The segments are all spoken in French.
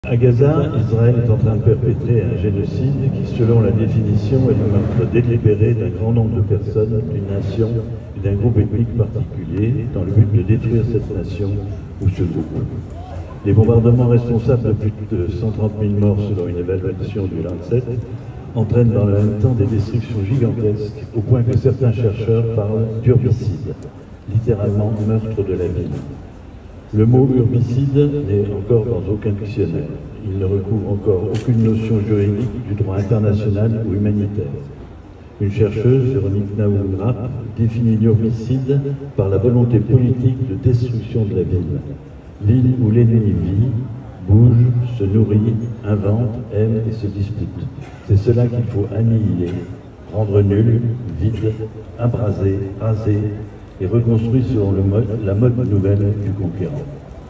À Gaza, Israël est en train de perpétrer un génocide qui, selon la définition, est le meurtre délibéré d'un grand nombre de personnes, d'une nation et d'un groupe ethnique particulier, dans le but de détruire cette nation ou ce groupe. Les bombardements responsables de plus de 130 000 morts selon une évaluation du Lancet entraînent dans le même temps des destructions gigantesques, au point que certains chercheurs parlent d'urbicide, littéralement meurtre de la ville. Le mot urbicide n'est encore dans aucun dictionnaire. Il ne recouvre encore aucune notion juridique du droit international ou humanitaire. Une chercheuse, Véronique Naoum-Rapp, définit l'urbicide par la volonté politique de destruction de la ville. L'île où l'ennemi vit, bouge, se nourrit, invente, aime et se dispute. C'est cela qu'il faut annihiler, rendre nul, vide, abraser, raser, et reconstruit selon la mode nouvelle du conquérant.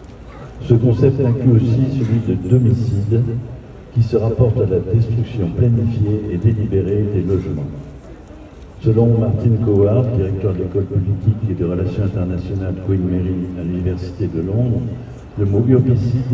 Ce concept inclut aussi celui de domicide, qui se rapporte à la destruction planifiée et délibérée des logements. Selon Martin Coward, directeur de l'école politique et de relations internationales Queen Mary à l'Université de Londres, le mot urbicide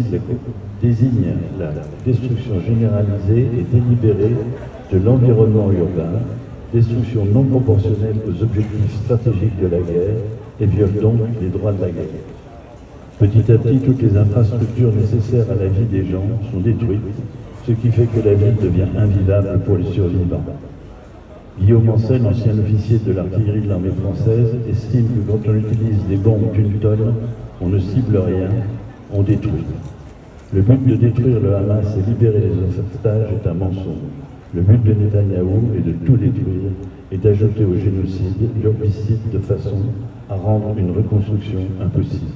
désigne la destruction généralisée et délibérée de l'environnement urbain, destruction non proportionnelle aux objectifs stratégiques de la guerre et viole donc les droits de la guerre. Petit à petit, toutes les infrastructures nécessaires à la vie des gens sont détruites, ce qui fait que la ville devient invivable pour les survivants. Guillaume Ancel, ancien officier de l'artillerie de l'armée française, estime que quand on utilise des bombes d'une tonne, on ne cible rien, on détruit. Le but de détruire le Hamas et libérer les otages est un mensonge. Le but de Netanyahou est de tout détruire et d'ajouter au génocide l'urbicide de façon à rendre une reconstruction impossible.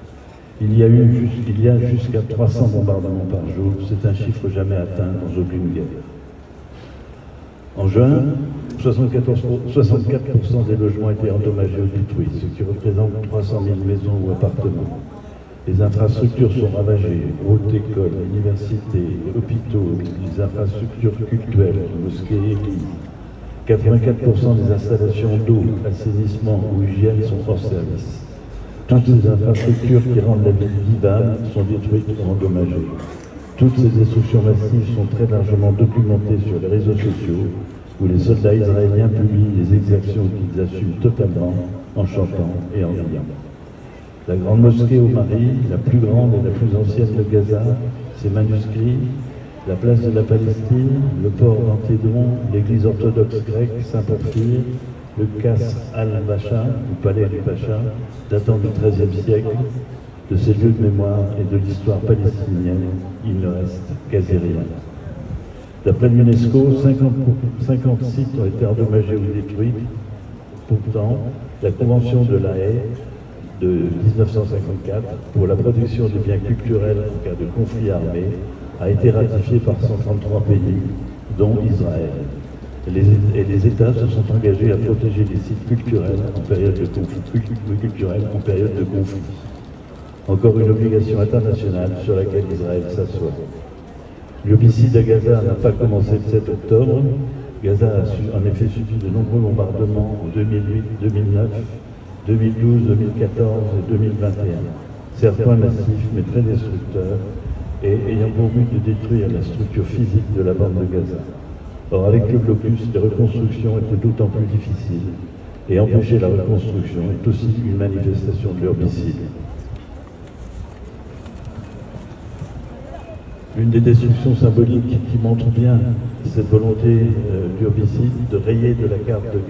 Il y a jusqu'à 300 bombardements par jour, c'est un chiffre jamais atteint dans aucune guerre. En juin, 64% des logements étaient endommagés ou détruits, ce qui représente 300 000 maisons ou appartements. Les infrastructures sont ravagées, hautes écoles, universités, hôpitaux, les infrastructures cultuelles, mosquées, églises. 84% des installations d'eau, assainissement ou hygiène sont hors service. Toutes ces infrastructures qui rendent la ville vivable sont détruites ou endommagées. Toutes ces destructions massives sont très largement documentées sur les réseaux sociaux, où les soldats israéliens publient les exactions qu'ils assument totalement en chantant et en riant. La grande mosquée au Mari, la plus grande et la plus ancienne de Gaza, ses manuscrits, la place de la Palestine, le port d'Antédon, l'église orthodoxe grecque Saint-Porphyre, le Qasr al-Bacha, ou palais du Pacha, datant du XIIIe siècle. De ces lieux de mémoire et de l'histoire palestinienne, il ne reste quasi rien. D'après l'UNESCO, 50 sites ont été endommagés ou détruits. Pourtant, la Convention de La Haye de 1954 pour la protection des biens culturels en cas de conflit armé a été ratifiée par 133 pays, dont Israël. Et les États se sont engagés à protéger les sites culturels en période de conflit. Encore une obligation internationale sur laquelle Israël s'assoit. L'urbicide à Gaza n'a pas commencé le 7 octobre. Gaza a en effet subi de nombreux bombardements en 2008, 2009, 2012, 2014 et 2021. Certains massifs mais très destructeurs et ayant pour but de détruire la structure physique de la bande de Gaza. Or, avec le blocus, les reconstructions étaient d'autant plus difficiles et empêcher la reconstruction est aussi une manifestation de l'urbicide. Une des destructions symboliques qui montre bien cette volonté d'urbicide de rayer de la carte de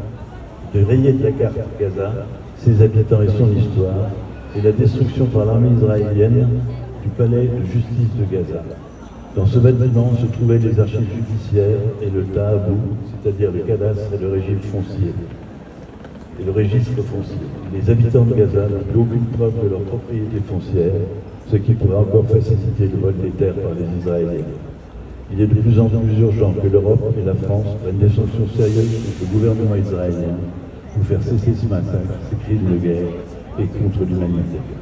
Gaza, ses habitants et son histoire, et la destruction par l'armée israélienne du palais de justice de Gaza. Dans ce bâtiment se trouvaient les archives judiciaires et le Tahabou, c'est-à-dire le cadastre et le régime foncier. Et le registre foncier. Les habitants de Gaza n'ont plus aucune preuve de leur propriété foncière, ce qui pourrait encore faciliter le vol des terres par les Israéliens. Il est de plus en plus urgent que l'Europe et la France prennent des sanctions sérieuses contre le gouvernement israélien pour faire cesser ce massacre, ces crimes de guerre et contre l'humanité.